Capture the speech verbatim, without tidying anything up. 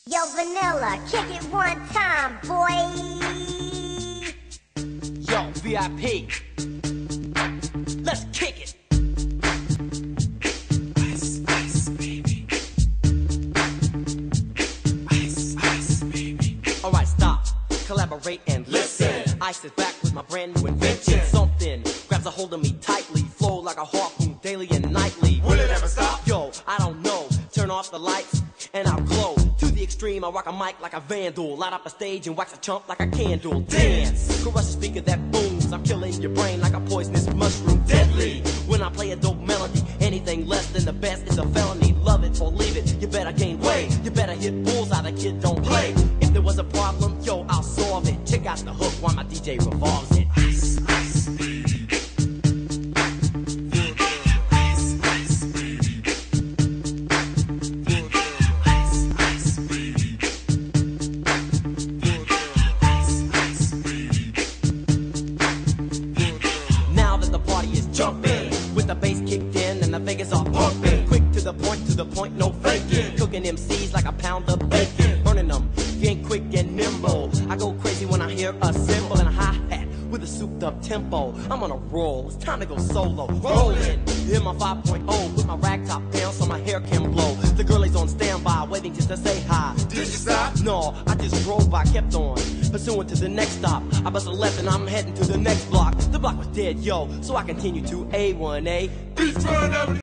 Yo, Vanilla, kick it one time, boy. Yo, V I P, let's kick it. Ice, ice, baby. Ice, ice, baby. Alright, stop, collaborate and listen. Ice is back with my brand new invention. Something grabs a hold of me tightly, flow like a harpoon daily and nightly. Will it ever stop? Yo, I don't know. Turn off the lights and I'll glow. To the extreme, I rock a mic like a vandal. Light up a stage and wax a chump like a candle. Dance, crush a speaker that booms. I'm killing your brain like a poisonous mushroom. Deadly, when I play a dope melody. Anything less than the best is a felony. Love it or leave it, you better gain weight. You better hit bullseye, the kid don't play. If there was a problem, yo, I'll solve it. Check out the hook while my D J revolves it. Ice, ice, baby. Jumping with the bass kicked in and the fingers are pumping. Quick to the point, to the point, no faking. Cooking M Cs like a pound of bacon. Burning them, being quick and nimble. I go crazy when I hear a cymbal and a hi-hat with a souped up tempo. I'm on a roll, it's time to go solo. Rolling, in my five point oh with my rag top down so my hair can blow. The girlie's on standby, waiting just to say hi. Did you stop? No, I just drove by, kept on pursuing to the next stop. I bust a left and I'm heading to the next block. The block was dead, yo, so I continue to A one A.